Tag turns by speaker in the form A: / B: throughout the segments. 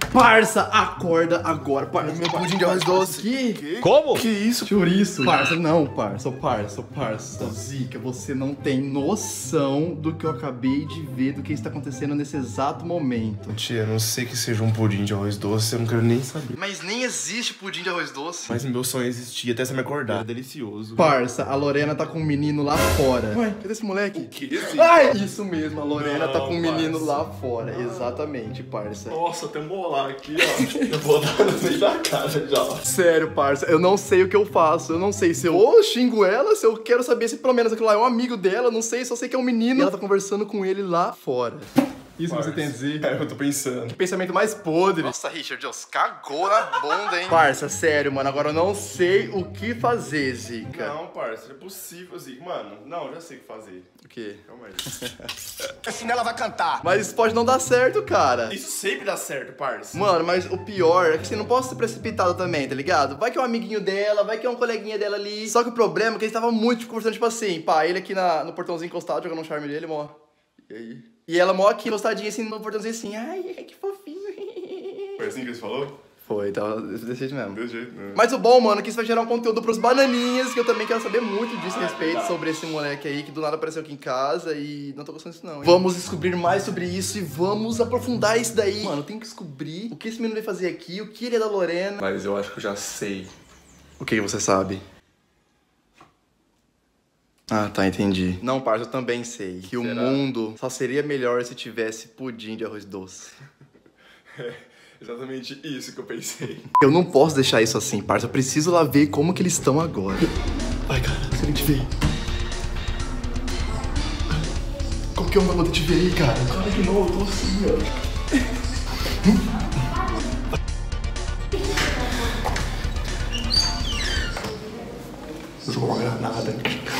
A: Parça, acorda agora, parça.
B: Meu pudim de arroz doce.
A: Que?
C: Como?
B: Que isso?
A: Chouriço. Parça, não, parça. Zica, você não tem noção do que eu acabei de ver, do que está acontecendo nesse exato momento.
B: Tia, não sei que seja um pudim de arroz doce, eu não quero nem saber.
A: Mas nem existe pudim de arroz doce.
B: Mas meu sonho existia até você me acordar. Era delicioso.
A: Parça, a Lorena tá com um menino lá fora. Ué, cadê esse moleque?
B: Que esse?
A: Ai, isso mesmo, a Lorena tá
B: Não,
A: com um menino
B: parça.
A: lá fora. Exatamente, parça.
B: Nossa, tem um bolar aqui, ó. Eu vou dar no meio da cara já.
A: Sério, parça, eu não sei o que eu faço. Eu não sei se eu ou xingo ela, se eu quero saber se pelo menos aquilo lá é um amigo dela. Não sei, só sei que é um menino. E ela tá conversando com ele lá fora. Isso
B: Parça.
A: você tem a dizer?
B: É, eu tô pensando.
A: Pensamento mais podre. Nossa, Richard, Deus, cagou na bunda, hein? Parça, sério, mano, agora eu não sei o que fazer, Zica.
B: Não, parça, é possível, Zico. Mano, não, eu já sei o que fazer.
A: O quê?
B: Calma aí.
C: Assim ela vai cantar.
A: Mas isso pode não dar certo, cara.
B: Isso sempre dá certo, parça.
A: Mano, mas o pior é que você não pode ser precipitado também, tá ligado? Vai que é um amiguinho dela, vai que é um coleguinha dela ali. Só que o problema é que eles estavam muito conversando, tipo assim, pá, ele aqui no portãozinho encostado, jogando um charme dele, mó. E aí? E ela mó aqui encostadinha assim no portãozinho assim, ai, que fofinho.
B: Foi assim que eles falou?
A: Foi, tava desse jeito mesmo.
B: Desse jeito, né?
A: Mas o bom, mano, é que isso vai gerar um conteúdo pros bananinhas, que eu também quero saber muito disso a respeito, sobre esse moleque aí, que do nada apareceu aqui em casa e não tô gostando disso não, hein? Vamos descobrir mais sobre isso e vamos aprofundar isso daí. Mano, eu tenho que descobrir o que esse menino veio fazer aqui, o que ele é da Lorena.
B: Mas eu acho que eu já sei.
A: O que você sabe? Ah, tá, entendi. Não, parça, eu também sei que o mundo só seria melhor se tivesse pudim de arroz doce.
B: É exatamente isso que eu pensei.
A: Eu não posso deixar isso assim, parça. Eu preciso lá ver como que eles estão agora. Ai, cara, se ele te ver. Como que eu não vou te ver aí, cara? Cara, que não, eu tô assim, ó. Joga uma granada.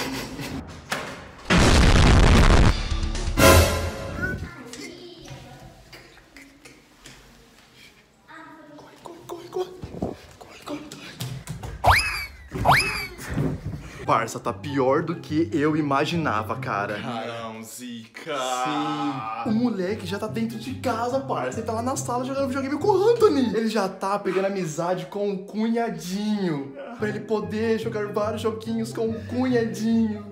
A: Parça, tá pior do que eu imaginava, cara.
B: Caramba, Zica.
A: Sim. O moleque já tá dentro de casa, parça. Ele tá lá na sala jogando videogame com o Anthony. Ele já tá pegando amizade com o cunhadinho. Pra ele poder jogar vários joguinhos com o cunhadinho.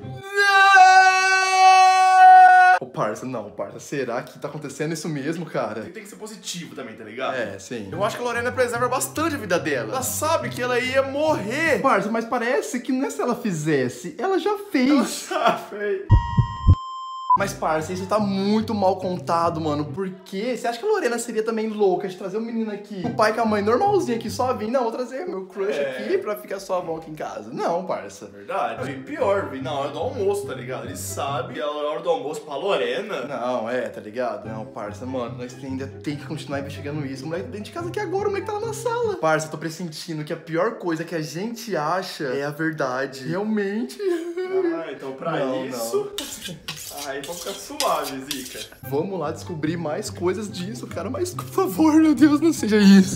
A: Ô, parça, não, parça. Será que tá acontecendo isso mesmo, cara?
B: Tem que ser positivo também, tá ligado?
A: É, sim.
B: Eu acho que a Lorena preserva bastante a vida dela. Ela sabe que ela ia morrer.
A: Parça, mas parece que não é se ela fizesse. Ela já fez.
B: Ela sabe.
A: Mas, parça, isso tá muito mal contado, mano. Por quê? Você acha que a Lorena seria também louca de trazer o menino aqui? O pai com a mãe normalzinho aqui, só vir. Não, vou trazer meu crush aqui pra ficar só a avó aqui em casa. Não, parça.
B: Verdade. E pior, vi na hora do almoço, tá ligado? Ele sabe que é a hora do almoço pra Lorena.
A: Não, tá ligado? Não, parça, mano, nós ainda tem que continuar investigando isso. O moleque tá dentro de casa aqui agora, o moleque tá lá na sala. Parça, eu tô pressentindo que a pior coisa que a gente acha é a verdade. Realmente.
B: Ah, então pra isso... Aí vamos ficar suave, Zica.
A: Vamos lá descobrir mais coisas disso, cara. Mas, por favor, meu Deus, não seja isso.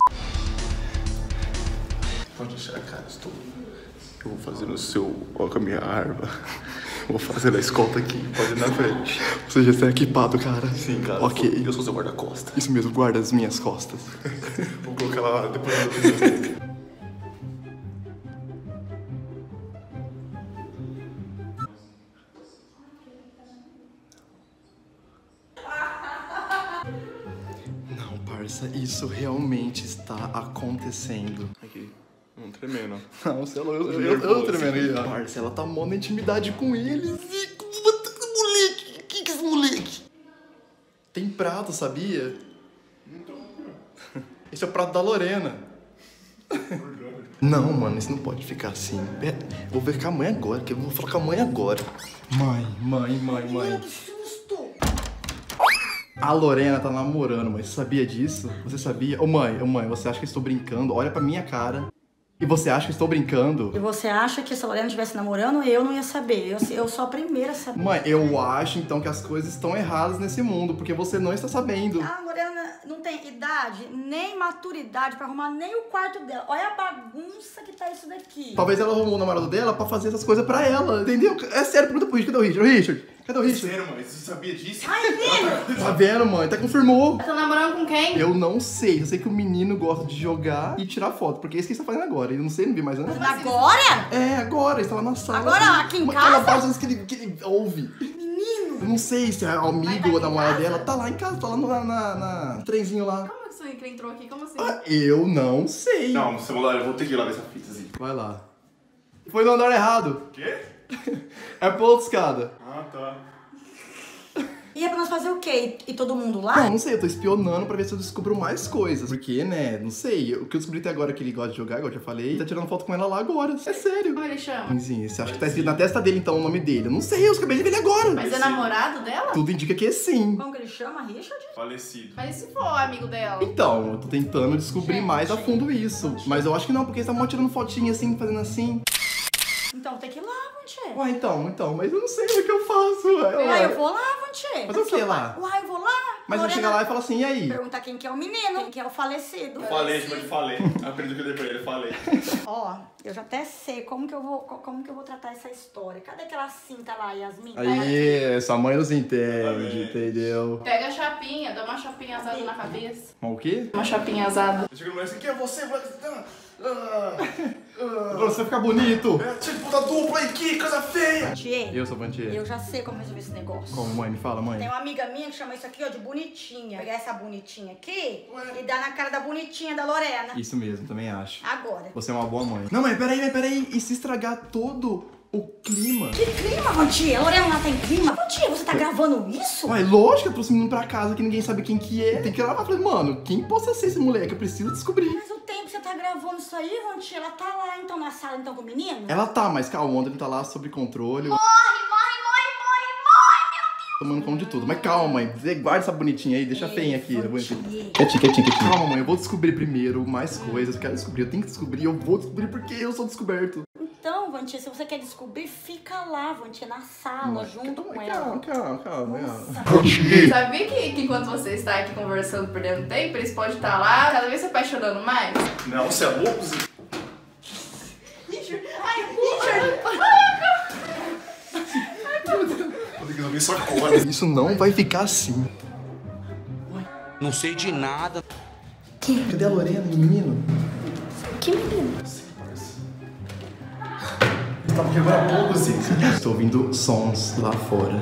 B: Pode deixar, cara, eu vou fazer no seu... Ó, com a minha arma. Vou fazer a escolta aqui, pode ir na frente.
A: Você já está equipado, cara?
B: Sim, cara.
A: Ok.
B: Eu sou seu guarda-costas.
A: Isso mesmo, guarda as minhas costas.
B: Vou colocar lá depois do...
A: Não, parça, isso realmente está acontecendo.
B: Aqui, tremendo.
A: Não, sei lá, eu tremendo aqui. Parça, ela tá mó na intimidade com ele. Zico, moleque, o que é esse moleque? Tem prato, sabia? Esse é o prato da Lorena. Não, mano, isso não pode ficar assim. Vou ver com a mãe agora, que eu vou falar com a mãe agora. Mãe. A Lorena tá namorando, mas você sabia disso? Você sabia? Ô mãe, você acha que eu estou brincando? Olha pra minha cara. E você acha que eu estou brincando?
D: E você acha que se a Lorena estivesse namorando, eu não ia saber. Eu sou a primeira a saber.
A: Mãe, eu acho então que as coisas estão erradas nesse mundo, porque você não está sabendo.
D: A Lorena não tem idade, nem maturidade pra arrumar nem o quarto dela. Olha a bagunça que tá isso daqui.
A: Talvez ela arrumou o namorado dela pra fazer essas coisas pra ela, entendeu? É sério, pergunta pro Richard, cadê o Richard? Cadê o Richard?
B: Sério, mãe? Você sabia disso?
D: Ai, menino!
A: Tá vendo, mãe? Até confirmou.
E: Tá namorando com quem?
A: Eu não sei. Eu sei que o menino gosta de jogar e tirar foto. Porque é isso que ele está fazendo agora. Eu não sei, não vi mais antes.
D: Agora?
A: É, agora. Ele está lá na sala.
D: Agora, aqui em
A: Mas
D: casa?
A: Aquela parte que ele ouve.
D: Menino!
A: Eu não sei se é amigo ou namorada dela. Tá lá em casa, tá lá no trenzinho lá.
E: Como que você entrou aqui? Como assim?
A: Eu não sei.
B: Não, celular, eu vou ter que ir lá ver essa fita, assim.
A: Vai lá. Foi no andar errado.
B: Quê?
A: É pra outra escada.
B: Ah, tá.
D: E é pra nós fazer o quê? E todo mundo lá?
A: Não sei, eu tô espionando pra ver se eu descubro mais coisas. Porque, né, não sei. O que eu descobri até agora é que ele gosta de jogar, igual eu já falei. Tá tirando foto com ela lá agora. É sério.
E: Como ele chama?
A: Sim, você acha que tá escrito na testa dele, então, o nome dele? Eu não sei, eu acabei de ver ele agora.
E: Mas é namorado dela?
A: Tudo indica que é sim.
D: Como que ele chama? Richard?
B: Falecido.
E: Mas e se for amigo dela?
A: Então, eu tô tentando descobrir mais a fundo isso. Mas eu acho que não, porque eles estavam tirando fotinha assim, fazendo assim.
D: Então tem que ir lá, Vantier.
A: Ué, então, mas eu não sei o que eu faço, ué.
D: Uai, eu vou lá, Vantier.
A: Fazer o que lá?
D: Uai, eu vou lá.
A: Mas eu
D: Lorena,
A: chego lá e falo assim, e aí?
D: Perguntar quem que é o menino, quem que é o falecido.
B: Falei, chama de falei. Aprendi o que eu dei pra ele, falei.
D: Ó, eu já até sei como que eu vou tratar essa história. Cadê aquela cinta lá, Yasmin?
A: Aí, sua mãe nos entende, entendeu?
E: Pega a chapinha, dá uma chapinha asada na cabeça.
A: Mas o quê?
E: Uma chapinha asada.
B: Eu chego no moleque assim, quem é você, moleque?
A: Pra você ficar bonito.
B: É, tinha que botar dupla aí, que coisa feia.
D: Vantier,
A: Eu sou Vantier.
D: eu já sei como resolver esse negócio.
A: Como, mãe? Me fala, mãe.
D: Tem uma amiga minha que chama isso aqui, ó, de bonitinha. Pegar essa bonitinha aqui e dar na cara da bonitinha da Lorena.
A: Isso mesmo, também acho.
D: Agora.
A: Você é uma boa mãe. Não, mãe, peraí. E se estragar todo o clima?
D: Que clima, Vantier? A Lorena lá tá em clima. Vantier, você tá gravando isso?
A: Ué, lógico que eu trouxe o menino pra casa que ninguém sabe quem que é. Tem que ir lá e falar, mano, quem possa ser esse moleque? Eu preciso descobrir.
D: Mas o tempo que você tá gravando isso aí, Vantier, ela tá lá então na sala então com o menino?
A: Ela tá, mas calma, ontem ele tá lá sob controle.
D: Morre!
A: Tomando conta de tudo. Mas calma, mãe. Guarda essa bonitinha aí, deixa a feinha aqui.
D: Vantier.
A: Quietinha. Calma, mãe. Eu vou descobrir primeiro mais coisas. Eu quero descobrir. Eu tenho que descobrir. Eu vou descobrir porque eu sou descoberto.
D: Então, Vantier, se você quer descobrir, fica lá, Vantier, na sala, junto com ela.
A: Calma.
E: Sabia que enquanto você está aqui conversando, perdendo tempo, eles podem estar lá, cada vez se apaixonando mais?
B: Não, você é louco, Zé?
E: Richard! Ai, Richard!
B: Vou ter que resolver isso agora.
A: Isso não vai ficar assim.
C: Não sei de nada.
A: Cadê a Lorena e o menino?
D: Que menino?
B: Você tava quebrando a pouco, Zé.
A: Estou ouvindo sons lá fora.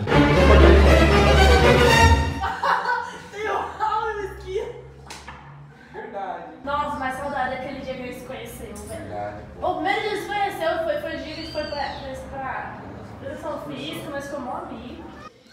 F: Nossa, mas saudade daquele dia que a gente se conheceu, velho. O primeiro dia que a gente se conheceu foi o dia que a gente foi pra educação física, mas ficou mó amigo.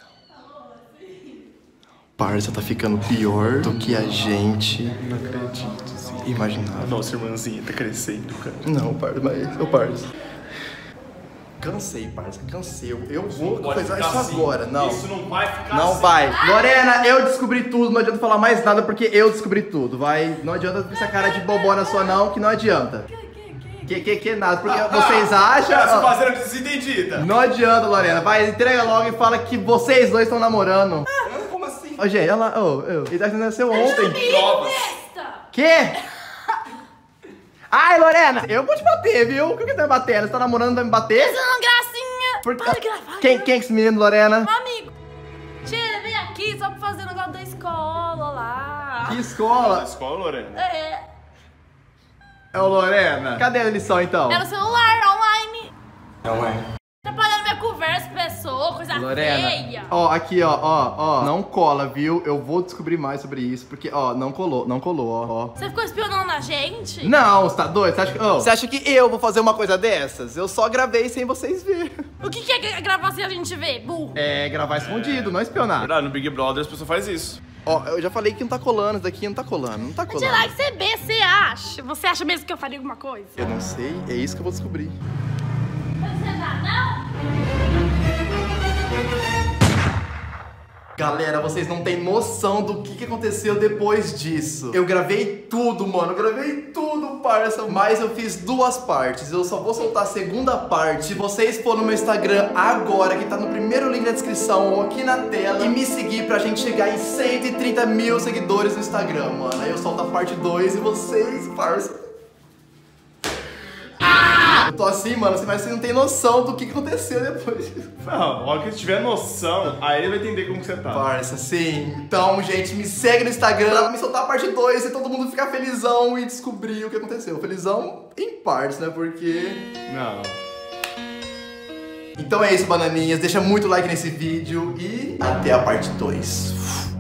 A: Parça, tá ficando pior do que a gente
B: Não acredito, Zé.
A: imaginava.
B: A nossa irmãzinha tá crescendo, cara.
A: Não, parça, mas... Ô, parça. Cansei, parça, cansei. Eu vou coisar isso agora. Não.
B: Isso não vai ficar
A: Não
B: assim.
A: vai. Lorena, eu descobri tudo. Não adianta falar mais nada porque eu descobri tudo. Vai. Não adianta com essa cara de bobona sua, não, que não adianta. Que nada. Porque vocês acham.
B: Tá se fazendo desentendida.
A: Não adianta, Lorena. Vai, entrega logo e fala que vocês dois estão namorando.
B: Como assim?
A: Ô, gente, olha lá. Ele tá nasceu ontem.
B: Provas.
A: Quê? Ai, Lorena, eu vou te bater, viu? Por que você vai me bater? Você tá namorando, vai me bater?
F: Não, gracinha!
A: Por...
F: Para de gravar.
A: Quem é esse menino, Lorena?
F: Um amigo. Tia, vem aqui só pra fazer o negócio da escola lá.
A: Que escola?
B: Escola, Lorena?
A: É o Lorena. Cadê a lição, então?
F: É no celular, online.
B: Não é.
F: Atrapalhando minha conversa com pessoa, coisa
A: Lorena,
F: feia.
A: ó, aqui, ó, não cola, viu? Eu vou descobrir mais sobre isso, porque, ó, não colou, ó.
F: Você ficou espionando a gente?
A: Não, você tá doido? Você acha que eu vou fazer uma coisa dessas? Eu só gravei sem vocês verem.
F: O que é gravar sem a gente ver, burro?
A: É, gravar escondido, não espionar.
B: Verdade, no Big Brother as pessoas fazem isso.
A: Ó, eu já falei que não tá colando, isso daqui não tá colando.
F: Tirar que você vê, você acha? Você acha mesmo que eu faria alguma coisa?
A: Eu não sei, é isso que eu vou descobrir.
F: Você tá, não?
A: Galera, vocês não têm noção do que aconteceu depois disso. Eu gravei tudo, mano. Eu gravei tudo, parça. Mas eu fiz duas partes. Eu só vou soltar a segunda parte. Se vocês forem no meu Instagram agora, que tá no primeiro link na descrição ou aqui na tela, e me seguir pra gente chegar em 130 mil seguidores no Instagram, mano. Aí eu solto a parte 2 e vocês, parça. Eu tô assim, mano, mas você não tem noção do que aconteceu depois.
G: Não, a hora que ele tiver noção, aí ele vai entender como que você tá.
A: Parça, sim. Então, gente, me segue no Instagram pra me soltar a parte 2 e todo mundo ficar felizão e descobrir o que aconteceu. Felizão em partes, né? Porque...
G: Não.
A: Então é isso, bananinhas. Deixa muito like nesse vídeo e até a parte 2.